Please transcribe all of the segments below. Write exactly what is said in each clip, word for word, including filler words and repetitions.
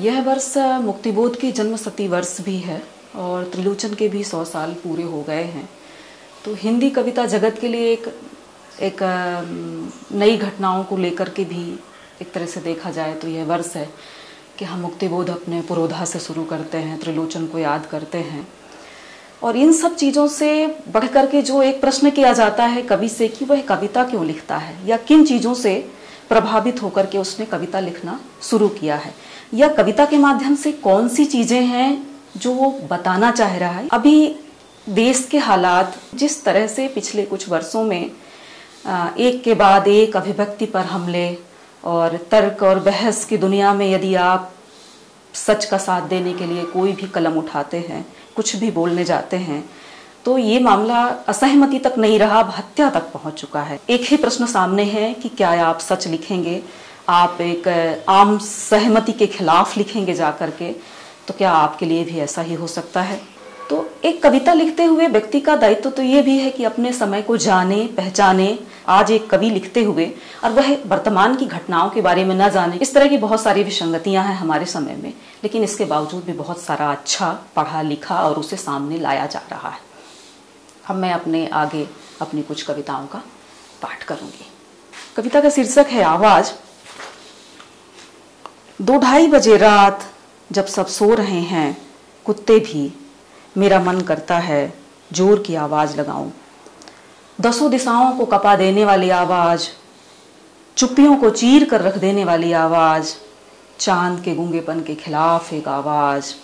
यह वर्ष मुक्तिबोध की जन्म शती वर्ष भी है और त्रिलोचन के भी सौ साल पूरे हो गए हैं। तो हिंदी कविता जगत के लिए एक एक नई घटनाओं को लेकर के भी एक तरह से देखा जाए तो यह वर्ष है कि हम मुक्तिबोध अपने पुरोधा से शुरू करते हैं, त्रिलोचन को याद करते हैं। और इन सब चीज़ों से बढ़ कर के जो एक प्रश्न किया जाता है कवि से कि वह कविता क्यों लिखता है या किन चीज़ों से प्रभावित होकर के उसने कविता लिखना शुरू किया है, या कविता के माध्यम से कौन सी चीज़ें हैं जो वो बताना चाह रहा है। अभी देश के हालात जिस तरह से पिछले कुछ वर्षों में एक के बाद एक अभिव्यक्ति पर हमले और तर्क और बहस की दुनिया में यदि आप सच का साथ देने के लिए कोई भी कलम उठाते हैं, कुछ भी बोलने जाते हैं, तो ये मामला असहमति तक नहीं रहा, अब हत्या तक पहुंच चुका है। एक ही प्रश्न सामने है कि क्या आप सच लिखेंगे, आप एक आम सहमति के खिलाफ लिखेंगे जाकर के, तो क्या आपके लिए भी ऐसा ही हो सकता है। तो एक कविता लिखते हुए व्यक्ति का दायित्व तो ये भी है कि अपने समय को जाने पहचाने। आज एक कवि लिखते हुए और वह वर्तमान की घटनाओं के बारे में न जाने, इस तरह की बहुत सारी विसंगतियां हैं हमारे समय में, लेकिन इसके बावजूद भी बहुत सारा अच्छा पढ़ा लिखा और उसे सामने लाया जा रहा है। अब मैं अपने आगे अपनी कुछ कविताओं का पाठ करूंगी। कविता का शीर्षक है आवाज। दो ढाई बजे रात जब सब सो रहे हैं, कुत्ते भी, मेरा मन करता है जोर की आवाज लगाऊं। दसों दिशाओं को कपा देने वाली आवाज, चुप्पियों को चीर कर रख देने वाली आवाज, चांद के गूंगेपन के खिलाफ एक आवाज।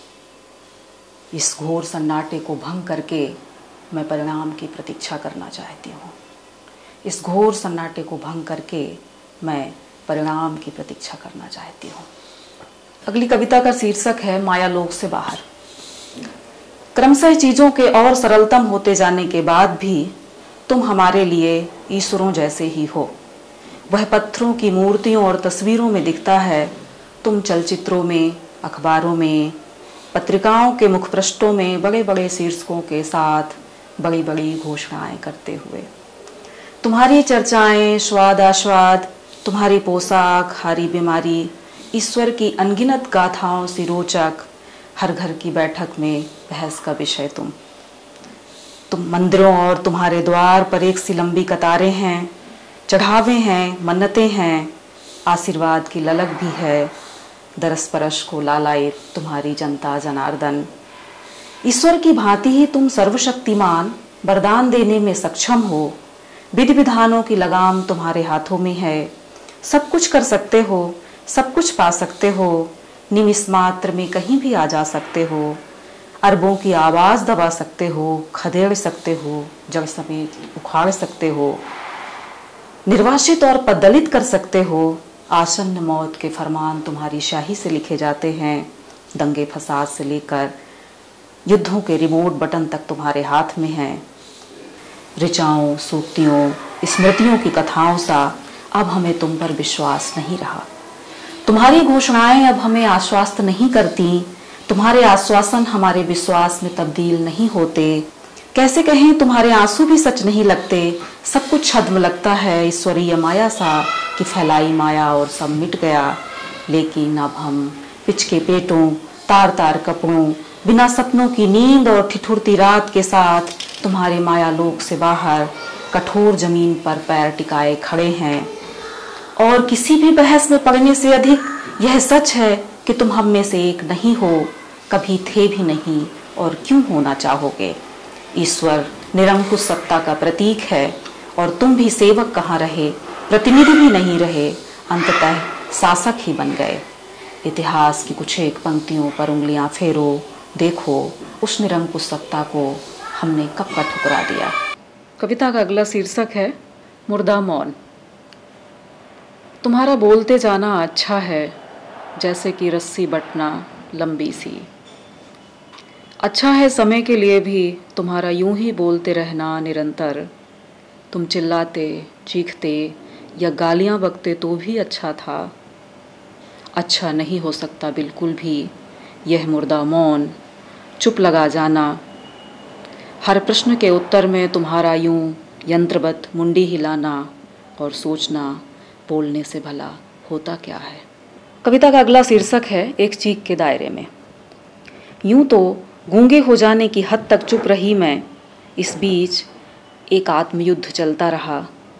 इस घोर सन्नाटे को भंग करके मैं परिणाम की प्रतीक्षा करना चाहती हूँ। इस घोर सन्नाटे को भंग करके मैं परिणाम की प्रतीक्षा करना चाहती हूँ। अगली कविता का शीर्षक है मायालोक से बाहर। क्रमशः चीजों के और सरलतम होते जाने के बाद भी तुम हमारे लिए ईश्वरों जैसे ही हो। वह पत्थरों की मूर्तियों और तस्वीरों में दिखता है, तुम चलचित्रों में, अखबारों में, पत्रिकाओं के मुखपृष्ठों में बड़े बड़े शीर्षकों के साथ बड़ी बड़ी घोषणाएं करते हुए। तुम्हारी चर्चाएं, स्वाद आस्वाद, तुम्हारी पोशाक, हारी बीमारी, ईश्वर की अनगिनत गाथाओं से रोचक, हर घर की बैठक में बहस का विषय तुम। तुम मंदिरों और तुम्हारे द्वार पर एक सी लंबी कतारें हैं, चढ़ावे हैं, मन्नतें हैं, आशीर्वाद की ललक भी है, दरस परस को लालायित तुम्हारी जनता जनार्दन। ईश्वर की भांति ही तुम सर्वशक्तिमान, वरदान देने में सक्षम हो। विधि विधानों की लगाम तुम्हारे हाथों में है, सब कुछ कर सकते हो, सब कुछ पा सकते हो, निमिष मात्र में कहीं भी आ जा सकते हो, अरबों की आवाज दबा सकते हो, खदेड़ सकते हो, जड़ समेत उखाड़ सकते हो, निर्वासित और पददलित कर सकते हो। आसन्न मौत के फरमान तुम्हारी शाही से लिखे जाते हैं, दंगे फसाद से लेकर युद्धों के रिमोट बटन तक तुम्हारे हाथ में हैं। ऋचाओं, सूक्तियों, स्मृतियों की कथाओं सा अब हमें तुम पर विश्वास नहीं रहा। तुम्हारी घोषणाएं अब हमें आश्वस्त नहीं करती, तुम्हारे आश्वासन हमारे विश्वास में तब्दील नहीं होते। कैसे कहें, तुम्हारे आंसू भी सच नहीं लगते, सब कुछ छद्म लगता है ईश्वरीय माया सा कि फैलाई माया और सब मिट गया। लेकिन अब हम पिच के पेटों, तार तार कपड़ों, बिना सपनों की नींद और ठिठुरती रात के साथ तुम्हारे मायालोक से बाहर कठोर जमीन पर पैर टिकाए खड़े हैं। और किसी भी बहस में पड़ने से अधिक यह सच है कि तुम हम में से एक नहीं हो, कभी थे भी नहीं और क्यों होना चाहोगे। ईश्वर निरंकुश सत्ता का प्रतीक है और तुम भी सेवक कहाँ रहे, प्रतिनिधि भी नहीं रहे, अंततः शासक ही बन गए। इतिहास की कुछ एक पंक्तियों पर उंगलियां फेरो, देखो उस निरंकुश सत्ता को हमने कब का ठुकरा दिया। कविता का अगला शीर्षक है मुर्दा मौन। तुम्हारा बोलते जाना अच्छा है, जैसे कि रस्सी बटना लंबी सी। अच्छा है समय के लिए भी तुम्हारा यूं ही बोलते रहना निरंतर। तुम चिल्लाते, चीखते या गालियां बकते तो भी अच्छा था। अच्छा नहीं हो सकता बिल्कुल भी यह मुर्दा मौन, चुप लगा जाना। हर प्रश्न के उत्तर में तुम्हारा यूं यंत्रवत मुंडी हिलाना और सोचना, बोलने से भला होता क्या है। कविता का अगला शीर्षक है एक चीख के दायरे में। यूं तो गूंगे हो जाने की हद तक चुप रही मैं, इस बीच एक आत्मयुद्ध चलता रहा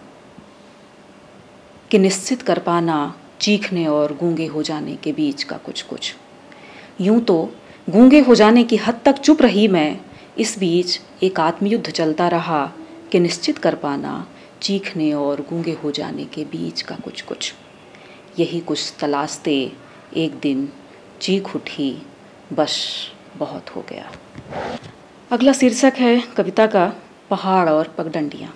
कि निश्चित कर पाना चीखने और गूंगे हो जाने के बीच का कुछ कुछ। यूं तो गूंगे हो जाने की हद तक चुप रही मैं, इस बीच एक आत्मयुद्ध चलता रहा कि निश्चित कर पाना चीखने और गूंगे हो जाने के बीच का कुछ कुछ। यही कुछ तलाशते एक दिन चीख उठी, बस बहुत हो गया। अगला शीर्षक है कविता का पहाड़ और पगडंडियाँ।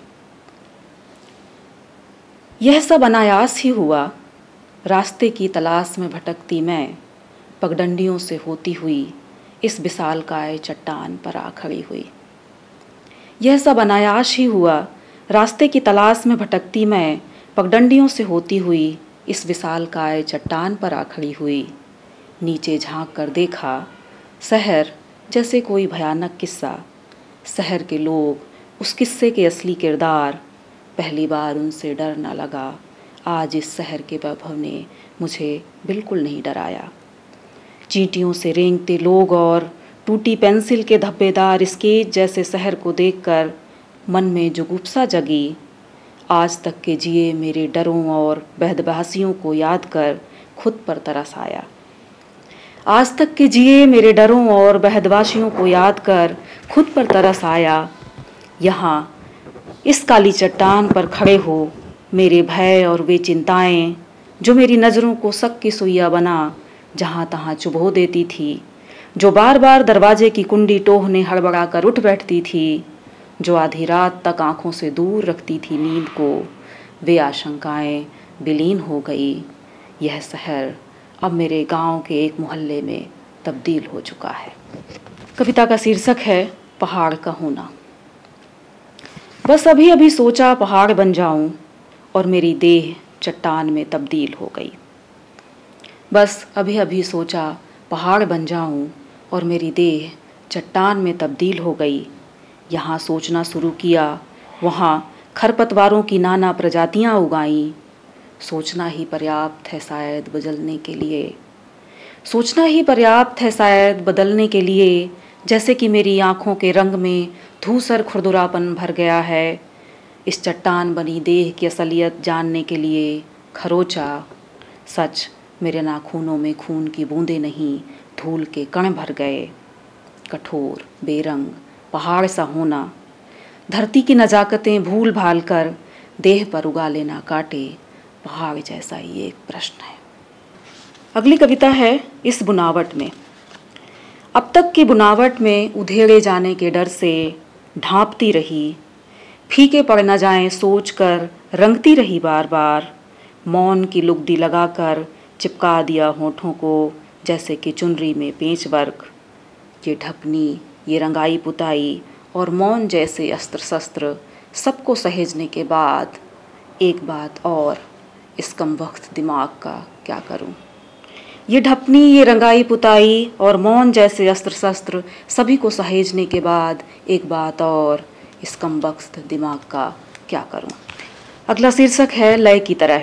यह सब अनायास ही हुआ, रास्ते की तलाश में भटकती मैं, पगडंडियों से होती हुई इस विशालकाय चट्टान पर आ खड़ी हुई। यह सब अनायास ही हुआ, रास्ते की तलाश में भटकती मैं, पगडंडियों से होती हुई इस विशालकाय चट्टान पर आ खड़ी हुई। नीचे झांक कर देखा, शहर जैसे कोई भयानक किस्सा, शहर के लोग, उस किस्से के असली किरदार। पहली बार उनसे डर न लगा, आज इस शहर के वैभव ने मुझे बिल्कुल नहीं डराया। चींटियों से रेंगते लोग और टूटी पेंसिल के धब्बेदार स्केच जैसे शहर को देखकर मन में जुगुप्सा जगी। आज तक के जिए मेरे डरों और बहदबासियों को याद कर खुद पर तरस आया। आज तक के जिए मेरे डरों और बहदबासियों को याद कर खुद पर तरस आया। यहाँ इस काली चट्टान पर खड़े हो मेरे भय और वे चिंताएं, जो मेरी नज़रों को शक की सुइया बना जहाँ तहाँ चुभो देती थी, जो बार बार दरवाजे की कुंडी टोहने हड़बड़ा कर उठ बैठती थी, जो आधी रात तक आंखों से दूर रखती थी नींद को, वे आशंकाएं विलीन हो गई। यह शहर अब मेरे गांव के एक मोहल्ले में तब्दील हो चुका है। कविता का शीर्षक है पहाड़ का होना। बस अभी अभी सोचा पहाड़ बन जाऊं और मेरी देह चट्टान में तब्दील हो गई। बस अभी अभी सोचा पहाड़ बन जाऊं और मेरी देह चट्टान में तब्दील हो गई। यहाँ सोचना शुरू किया, वहाँ खरपतवारों की नाना प्रजातियाँ उगाईं। सोचना ही पर्याप्त है शायद बदलने के लिए, सोचना ही पर्याप्त है शायद बदलने के लिए। जैसे कि मेरी आँखों के रंग में धूसर खुरदुरापन भर गया है। इस चट्टान बनी देह की असलियत जानने के लिए खरोचा। सच, मेरे नाखूनों में खून की बूंदें नहीं, धूल के कण भर गए। कठोर, बेरंग पहाड़ सा होना, धरती की नजाकतें भूल भाल कर देह पर उगा लेना काटे, पहाड़ जैसा ही एक प्रश्न है। अगली कविता है इस बुनावट में। अब तक की बुनावट में उधेड़े जाने के डर से ढांपती रही, फीके पड़ न जाएं सोच कर रंगती रही बार बार। मौन की लुगदी लगाकर चिपका दिया होठों को जैसे कि चुनरी में पेंच वर्क। ये ढकनी, ये रंगाई पुताई और मौन जैसे अस्त्र शस्त्र सबको सहेजने के बाद एक बात और, इस कमबख्त दिमाग का क्या करूं। ये ढपनी, ये रंगाई पुताई और मौन जैसे अस्त्र शस्त्र सभी को सहेजने के बाद एक बात और, इस कमबख्त दिमाग का क्या करूं। अगला शीर्षक है लय की तरह।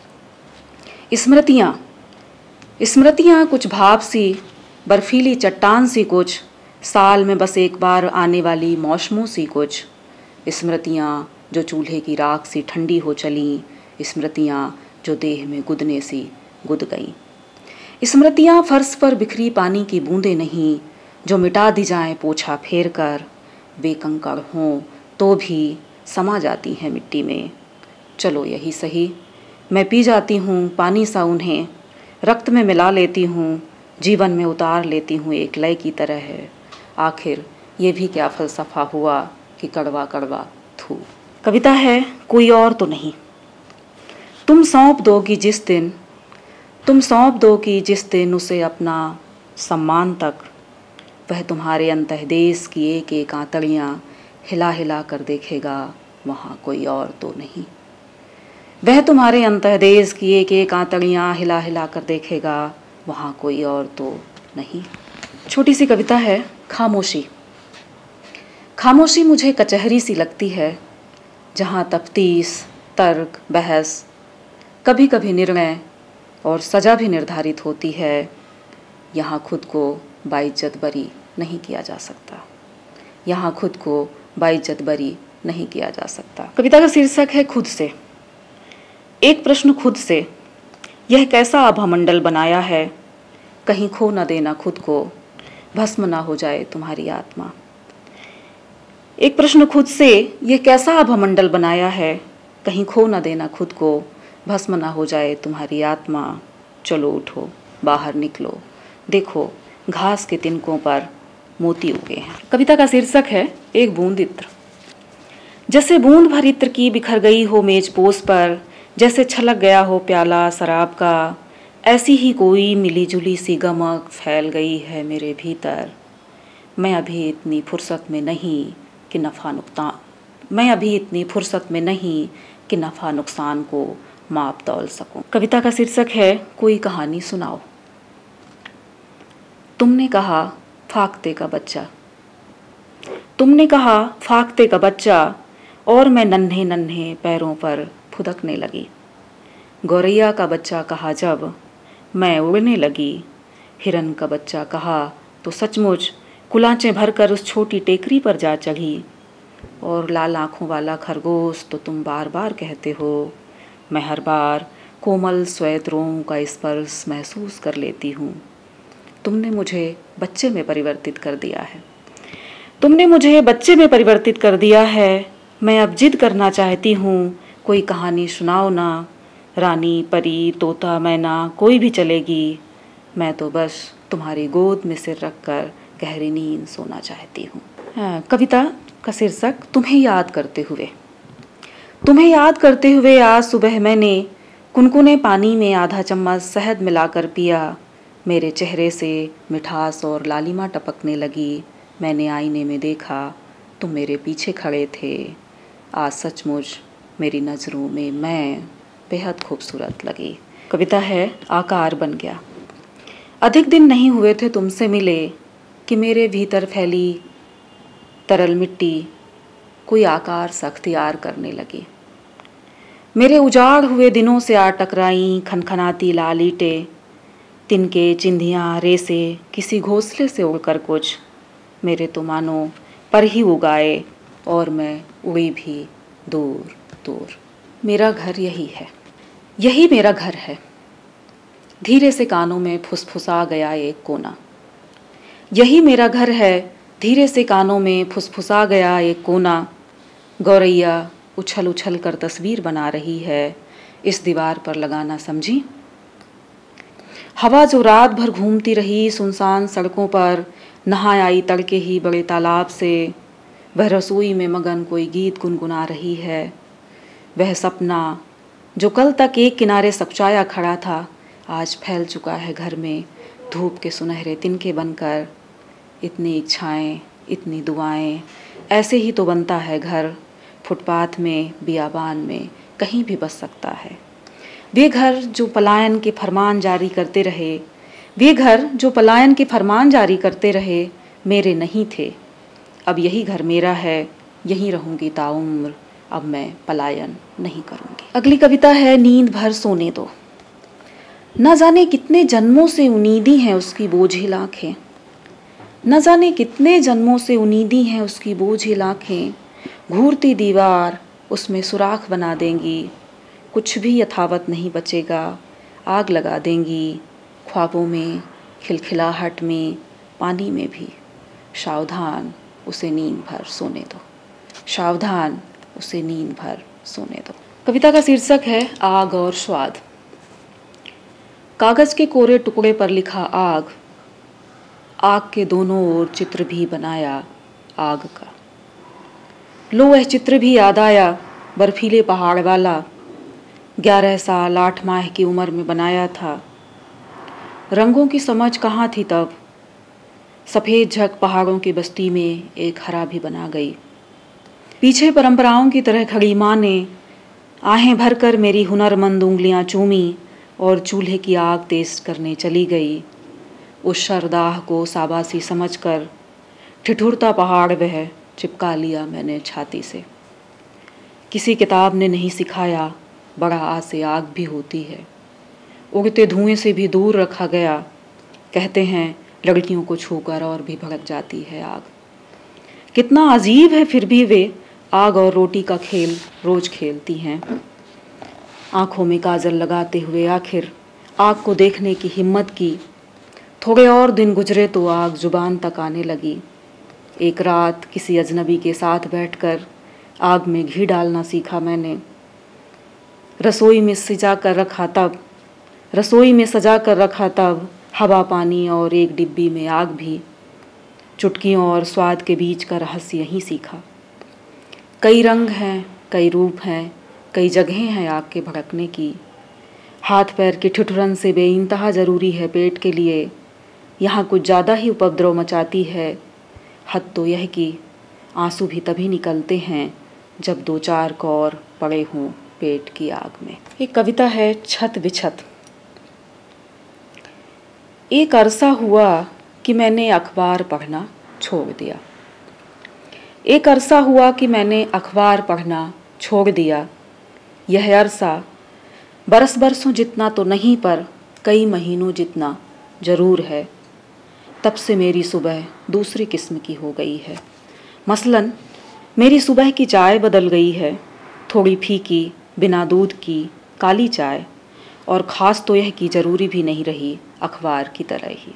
स्मृतियाँ स्मृतियाँ कुछ भाप सी, बर्फीली चट्टान सी कुछ, साल में बस एक बार आने वाली मौसमों सी कुछ। स्मृतियाँ जो चूल्हे की राख सी ठंडी हो चलीं, स्मृतियाँ जो देह में गुदने सी गुद गईं। स्मृतियाँ फर्श पर बिखरी पानी की बूंदें नहीं, जो मिटा दी जाएं पोछा फेर कर। वे कंकड़ हों तो भी समा जाती हैं मिट्टी में। चलो यही सही, मैं पी जाती हूँ पानी सा उन्हें, रक्त में मिला लेती हूँ, जीवन में उतार लेती हूँ एक लय की तरह है। आखिर ये भी क्या फ़लसफ़ा हुआ कि कड़वा कड़वा थू। कविता है कोई और तो नहीं। तुम सौंप दोगी जिस दिन, तुम सौंप दोगी जिस दिन उसे अपना सम्मान तक, वह तुम्हारे अंतःदेश की एक एक आंतड़ियाँ हिला हिला कर देखेगा, वहाँ कोई और तो नहीं। वह तुम्हारे अंतःदेश की एक एक आंतड़ियाँ हिला हिला कर देखेगा, वहाँ कोई और तो नहीं। छोटी सी कविता है खामोशी। खामोशी मुझे कचहरी सी लगती है, जहाँ तफ्तीश, तर्क, बहस, कभी कभी निर्णय और सज़ा भी निर्धारित होती है, यहाँ खुद को बाइज्जत बरी नहीं किया जा सकता। यहाँ खुद को बाइज्जत बरी नहीं किया जा सकता। कविता का शीर्षक है खुद से। एक प्रश्न खुद से, यह कैसा आभामंडल बनाया है, कहीं खो न देना खुद को, भस्म ना हो जाए तुम्हारी आत्मा। एक प्रश्न खुद से, यह कैसा आभामंडल बनाया है, कहीं खो न देना खुद को, भस्म ना हो जाए तुम्हारी आत्मा। चलो उठो, बाहर निकलो, देखो घास के तिनकों पर मोती उगे हैं। कविता का शीर्षक है एक बूंद इत्र। जैसे बूंद भर इत्र की बिखर गई हो मेज पोस पर, जैसे छलक गया हो प्याला शराब का, ऐसी ही कोई मिली जुली सी गमक फैल गई है मेरे भीतर। मैं अभी इतनी फुर्सत में नहीं कि नफ़ा नुकसान मैं अभी इतनी फुर्सत में नहीं कि नफ़ा नुकसान को माप तौल सकूं। कविता का शीर्षक है कोई कहानी सुनाओ। तुमने कहा फाख्ते का बच्चा, तुमने कहा फाख्ते का बच्चा, और मैं नन्हे नन्हे पैरों पर फुदकने लगी। गौरैया का बच्चा कहा जब, मैं उड़ने लगी। हिरन का बच्चा कहा तो सचमुच कुलांचें भरकर उस छोटी टेकरी पर जा चढ़ी। और लाल आँखों वाला खरगोश तो तुम बार बार कहते हो, मैं हर बार कोमल श्वेत रों का स्पर्श महसूस कर लेती हूँ। तुमने मुझे बच्चे में परिवर्तित कर दिया है तुमने मुझे बच्चे में परिवर्तित कर दिया है। मैं अब जिद करना चाहती हूँ, कोई कहानी सुनाओ ना। रानी, परी, तोता, मैना कोई भी चलेगी। मैं तो बस तुम्हारी गोद में सिर रखकर गहरी नींद सोना चाहती हूँ। हाँ, कविता का शीर्षक तुम्हें याद करते हुए। तुम्हें याद करते हुए आज सुबह मैंने कुनकुने पानी में आधा चम्मच शहद मिलाकर पिया। मेरे चेहरे से मिठास और लालिमा टपकने लगी। मैंने आईने में देखा, तुम मेरे पीछे खड़े थे। आज सचमुच मेरी नज़रों में मैं बेहद खूबसूरत लगी। कविता है आकार बन गया। अधिक दिन नहीं हुए थे तुमसे मिले कि मेरे भीतर फैली तरल मिट्टी कोई आकार सा अख्तियार करने लगी। मेरे उजाड़ हुए दिनों से आ टकराई खनखनाती लाल ईंटें, तिनके, चिंधियाँ, रेसे किसी घोंसले से उड़कर कुछ मेरे तो मानो पर ही उगाए, और मैं उड़ी भी दूर दूर। मेरा घर यही है, यही मेरा घर है। धीरे से कानों में फुसफुसा गया एक कोना। यही मेरा घर है, धीरे से कानों में फुसफुसा गया एक कोना। गौरैया उछल उछल कर तस्वीर बना रही है, इस दीवार पर लगाना समझी। हवा जो रात भर घूमती रही सुनसान सड़कों पर, नहा आई तड़के ही बड़े तालाब से। वह रसोई में मगन कोई गीत गुनगुना रही है। वह सपना जो कल तक एक किनारे सपचाया खड़ा था, आज फैल चुका है घर में धूप के सुनहरे तिनके बनकर। इतनी इच्छाएं, इतनी दुआएं, ऐसे ही तो बनता है घर। फुटपाथ में, बियाबान में, कहीं भी बस सकता है। वे घर जो पलायन के फरमान जारी करते रहे वे घर जो पलायन के फरमान जारी करते रहे मेरे नहीं थे। अब यही घर मेरा है, यहीं रहूंगी ताउम्र। अब मैं पलायन नहीं करूंगी। अगली कविता है नींद भर सोने दो। न जाने कितने जन्मों से उनीदी हैं उसकी बोझिल आँखें। न जाने कितने जन्मों से उनीदी हैं उसकी बोझिल आँखें। घूरती दीवार उसमें सुराख बना देंगी। कुछ भी यथावत नहीं बचेगा, आग लगा देंगी। ख्वाबों में, खिलखिलाहट में, पानी में भी। सावधान उसे नींद भर सोने दो, सावधान उसे नींद भर सोने दो। कविता का शीर्षक है आग और स्वाद। कागज के कोरे टुकड़े पर लिखा आग। आग के दोनों ओर चित्र भी बनाया आग का। लो वह चित्र भी याद आया, बर्फीले पहाड़ वाला। ग्यारह साल आठ माह की उम्र में बनाया था। रंगों की समझ कहाँ थी तब। सफ़ेद झक पहाड़ों की बस्ती में एक हरा भी बना गई। पीछे परंपराओं की तरह खड़ी माँ ने आहें भरकर मेरी हुनरमंद उंगलियां चूमी और चूल्हे की आग तेज करने चली गई। उस शरदाह को शाबाशी समझकर ठिठुरता पहाड़ वह चिपका लिया मैंने छाती से। किसी किताब ने नहीं सिखाया बड़ा आ से आग भी होती है। उड़ते धुएं से भी दूर रखा गया। कहते हैं लड़कियों को छूकर और भी भड़क जाती है आग। कितना अजीब है, फिर भी वे आग और रोटी का खेल रोज खेलती हैं। आंखों में काजल लगाते हुए आखिर आग को देखने की हिम्मत की। थोड़े और दिन गुजरे तो आग जुबान तक आने लगी। एक रात किसी अजनबी के साथ बैठकर आग में घी डालना सीखा मैंने। रसोई में सजा कर रखा तब रसोई में सजा कर रखा तब हवा पानी और एक डिब्बी में आग भी। चुटकियों और स्वाद के बीच का रहस्य यहीं सीखा। कई रंग हैं, कई रूप हैं, कई जगहें हैं आग के भड़कने की। हाथ पैर के ठिठुरन से बेइंतहा ज़रूरी है पेट के लिए। यहाँ कुछ ज़्यादा ही उपद्रव मचाती है। हद तो यह कि आंसू भी तभी निकलते हैं जब दो चार कौर पड़े हों पेट की आग में। एक कविता है छत बिछत। एक अरसा हुआ कि मैंने अखबार पढ़ना छोड़ दिया। एक अरसा हुआ कि मैंने अखबार पढ़ना छोड़ दिया। यह अरसा बरस बरसों जितना तो नहीं पर कई महीनों जितना ज़रूर है। तब से मेरी सुबह दूसरी किस्म की हो गई है। मसलन मेरी सुबह की चाय बदल गई है, थोड़ी फीकी, बिना दूध की, काली चाय। और ख़ास तो यह कि ज़रूरी भी नहीं रही, अखबार की तरह ही।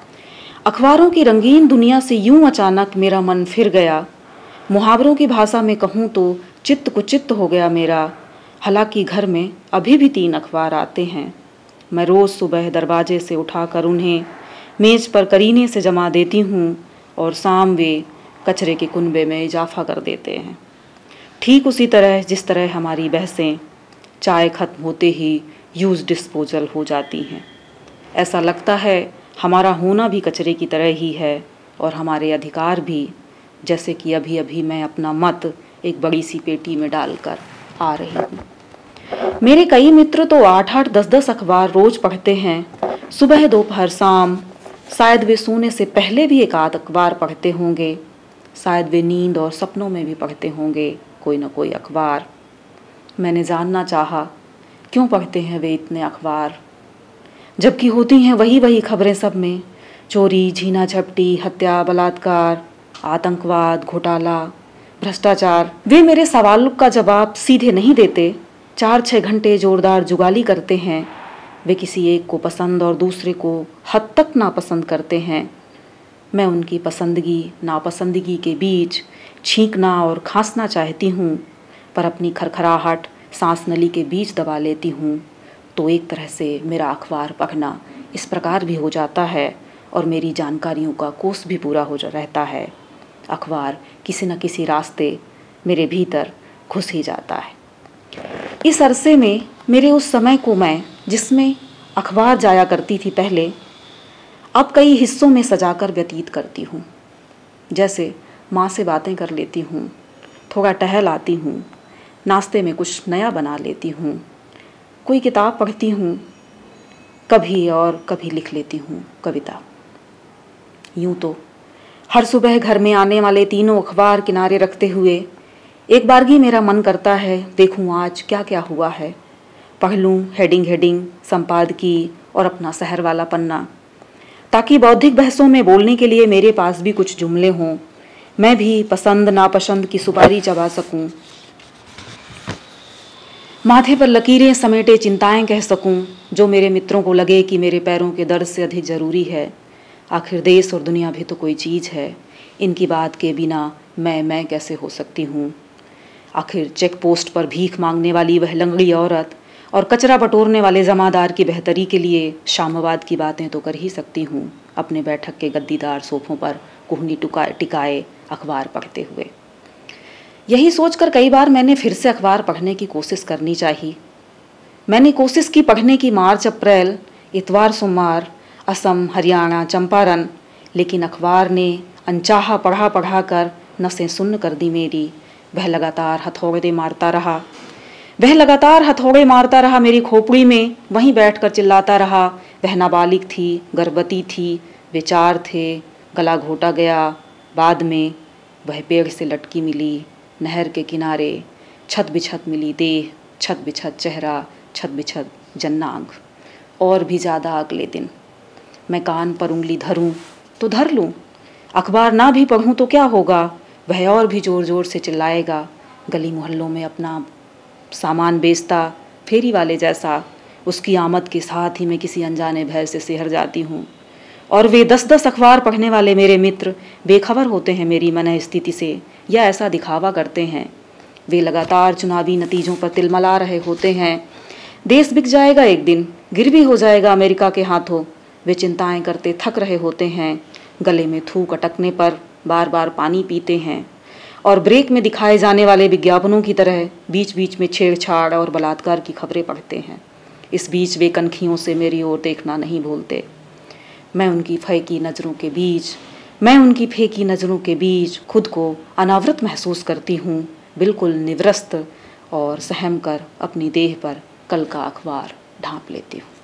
अखबारों की रंगीन दुनिया से यूं अचानक मेरा मन फिर गया। मुहावरों की भाषा में कहूँ तो चित्त कुचित्त हो गया मेरा। हालांकि घर में अभी भी तीन अखबार आते हैं। मैं रोज़ सुबह दरवाजे से उठाकर उन्हें मेज़ पर करीने से जमा देती हूँ और शाम वे कचरे के कुनबे में इजाफा कर देते हैं। ठीक उसी तरह जिस तरह हमारी बहसें चाय खत्म होते ही यूज़ डिस्पोजल हो जाती हैं। ऐसा लगता है हमारा होना भी कचरे की तरह ही है और हमारे अधिकार भी, जैसे कि अभी अभी मैं अपना मत एक बड़ी सी पेटी में डालकर आ रही हूँ। मेरे कई मित्र तो आठ आठ दस दस अखबार रोज पढ़ते हैं, सुबह दोपहर शाम। शायद वे सोने से पहले भी एक आध अखबार पढ़ते होंगे। शायद वे नींद और सपनों में भी पढ़ते होंगे कोई न कोई अखबार। मैंने जानना चाहा क्यों पढ़ते हैं वे इतने अखबार, जबकि होती हैं वही वही खबरें सब में। चोरी, झीना झपटी, हत्या, बलात्कार, आतंकवाद, घोटाला, भ्रष्टाचार। वे मेरे सवालों का जवाब सीधे नहीं देते। चार छः घंटे जोरदार जुगाली करते हैं। वे किसी एक को पसंद और दूसरे को हद तक नापसंद करते हैं। मैं उनकी पसंदगी नापसंदगी के बीच छींकना और खांसना चाहती हूँ, पर अपनी खरखराहट सांस नली के बीच दबा लेती हूँ। तो एक तरह से मेरा अखबार पढ़ना इस प्रकार भी हो जाता है और मेरी जानकारियों का कोष भी पूरा हो रहता है। अखबार किसी न किसी रास्ते मेरे भीतर घुस ही जाता है। इस अरसे में मेरे उस समय को मैं जिसमें अखबार जाया करती थी पहले, अब कई हिस्सों में सजाकर व्यतीत करती हूँ। जैसे माँ से बातें कर लेती हूँ, थोड़ा टहल आती हूँ, नाश्ते में कुछ नया बना लेती हूँ, कोई किताब पढ़ती हूँ, कभी और कभी लिख लेती हूँ कविता। यूँ तो हर सुबह घर में आने वाले तीनों अखबार किनारे रखते हुए एक बारगी मेरा मन करता है देखूँ आज क्या क्या हुआ है। पढ़ लूँ हेडिंग हेडिंग, संपादकीय और अपना शहर वाला पन्ना, ताकि बौद्धिक बहसों में बोलने के लिए मेरे पास भी कुछ जुमले हों। मैं भी पसंद नापसंद की सुपारी चबा सकूं, माथे पर लकीरें समेटे चिंताएं कह सकूं, जो मेरे मित्रों को लगे कि मेरे पैरों के दर्द से अधिक ज़रूरी है। आखिर देश और दुनिया भी तो कोई चीज़ है, इनकी बात के बिना मैं मैं कैसे हो सकती हूँ। आखिर चेक पोस्ट पर भीख मांगने वाली वह लंगड़ी औरत और कचरा बटोरने वाले जमादार की बेहतरी के लिए शामवाद की बातें तो कर ही सकती हूँ, अपने बैठक के गद्दीदार सोफों पर कुहनी टुकाए टिकाए अखबार पढ़ते हुए। यही सोचकर कई बार मैंने फिर से अखबार पढ़ने की कोशिश करनी चाहिए। मैंने कोशिश की पढ़ने की मार्च अप्रैल, इतवार सोमवार, असम, हरियाणा, चंपारण, लेकिन अखबार ने अनचाहा पढ़ा पढ़ा कर नसें सुन्न कर दी मेरी। वह लगातार हथौड़े मारता रहा वह लगातार हथौड़े मारता रहा मेरी खोपड़ी में, वहीं बैठकर चिल्लाता रहा। वह नाबालिग थी, गर्भवती थी, विचार थे, गला घोटा गया। बाद में वह पेड़ से लटकी मिली, नहर के किनारे, छत बिछत मिली देह, छत बिछत चेहरा, छत बिछत जन्नांग। और भी ज़्यादा अगले दिन। मैं कान पर उंगली धरूं तो धर लूं, अखबार ना भी पढ़ूं तो क्या होगा, वह और भी ज़ोर ज़ोर से चिल्लाएगा। गली मोहल्लों में अपना सामान बेचता फेरी वाले जैसा, उसकी आमद के साथ ही मैं किसी अनजाने भय से सिहर जाती हूँ। और वे दस दस अखबार पढ़ने वाले मेरे मित्र बेखबर होते हैं मेरी मन स्थिति से, या ऐसा दिखावा करते हैं। वे लगातार चुनावी नतीजों पर तिलमला रहे होते हैं। देश बिक जाएगा एक दिन, गिर भी हो जाएगा अमेरिका के हाथों। वे चिंताएं करते थक रहे होते हैं, गले में थूक अटकने पर बार बार पानी पीते हैं और ब्रेक में दिखाए जाने वाले विज्ञापनों की तरह बीच बीच में छेड़छाड़ और बलात्कार की खबरें पढ़ते हैं। इस बीच वे कनखियों से मेरी ओर देखना नहीं भूलते। मैं उनकी फेंकी नज़रों के बीच मैं उनकी फेंकी नज़रों के बीच खुद को अनावृत महसूस करती हूँ, बिल्कुल निवृत्त, और सहम कर अपनी देह पर कल का अखबार ढांप लेती हूँ।